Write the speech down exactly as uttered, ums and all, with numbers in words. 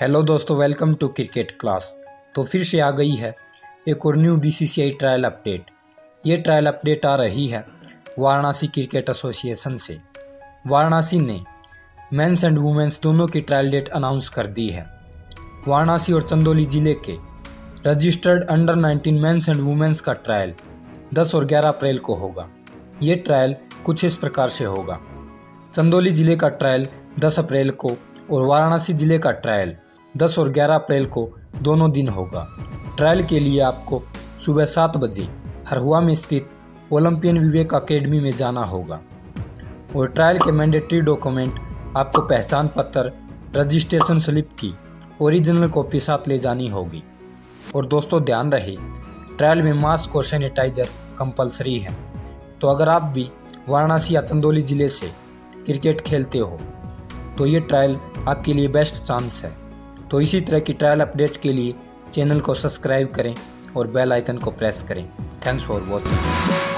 Hello दोस्तों, welcome to cricket class. तो फिर से आ गई है एक और न्यू बीसीसीआई ट्रायल अपडेट। ये ट्रायल अपडेट आ रही है वाराणसी क्रिकेट एसोसिएशन से। वाराणसी ने मेंस एंड वुमेन्स दोनों की ट्रायल डेट अनाउंस कर दी है। वाराणसी और चंदौली जिले के registered under nineteen men's and women's का ट्रायल दस और ग्यारह अप्रैल को होगा। ये ट्रायल कुछ इस प्रकार से होगा। चंदौली जिले का ट्रायल दस अप्रैल को और वाराणसी जिले का ट्रायल दस और ग्यारह अप्रैल को दोनों दिन होगा। ट्रायल के लिए आपको सुबह सात बजे हरहुआ में स्थित ओलंपियन विवेक अकेडमी में जाना होगा और ट्रायल के मैंडेटरी डॉक्यूमेंट आपको पहचान पत्र, रजिस्ट्रेशन स्लिप की ओरिजिनल कॉपी साथ ले जानी होगी। और दोस्तों ध्यान रहे, ट्रायल में मास्क और सैनिटाइजर कंपलसरी है। तो अगर आप भी वाराणसी या चंदौली ज़िले से क्रिकेट खेलते हो तो ये ट्रायल आपके लिए बेस्ट चांस है। तो इसी तरह की ट्रायल अपडेट के लिए चैनल को सब्सक्राइब करें और बेल आइकन को प्रेस करें। Thanks for watching.